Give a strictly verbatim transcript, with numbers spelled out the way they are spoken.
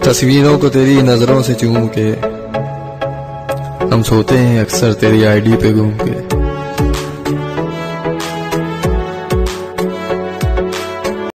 तस्वीरों को तेरी नजरों से चूम के हम सोते हैं अक्सर तेरी आईडी पे घूम के।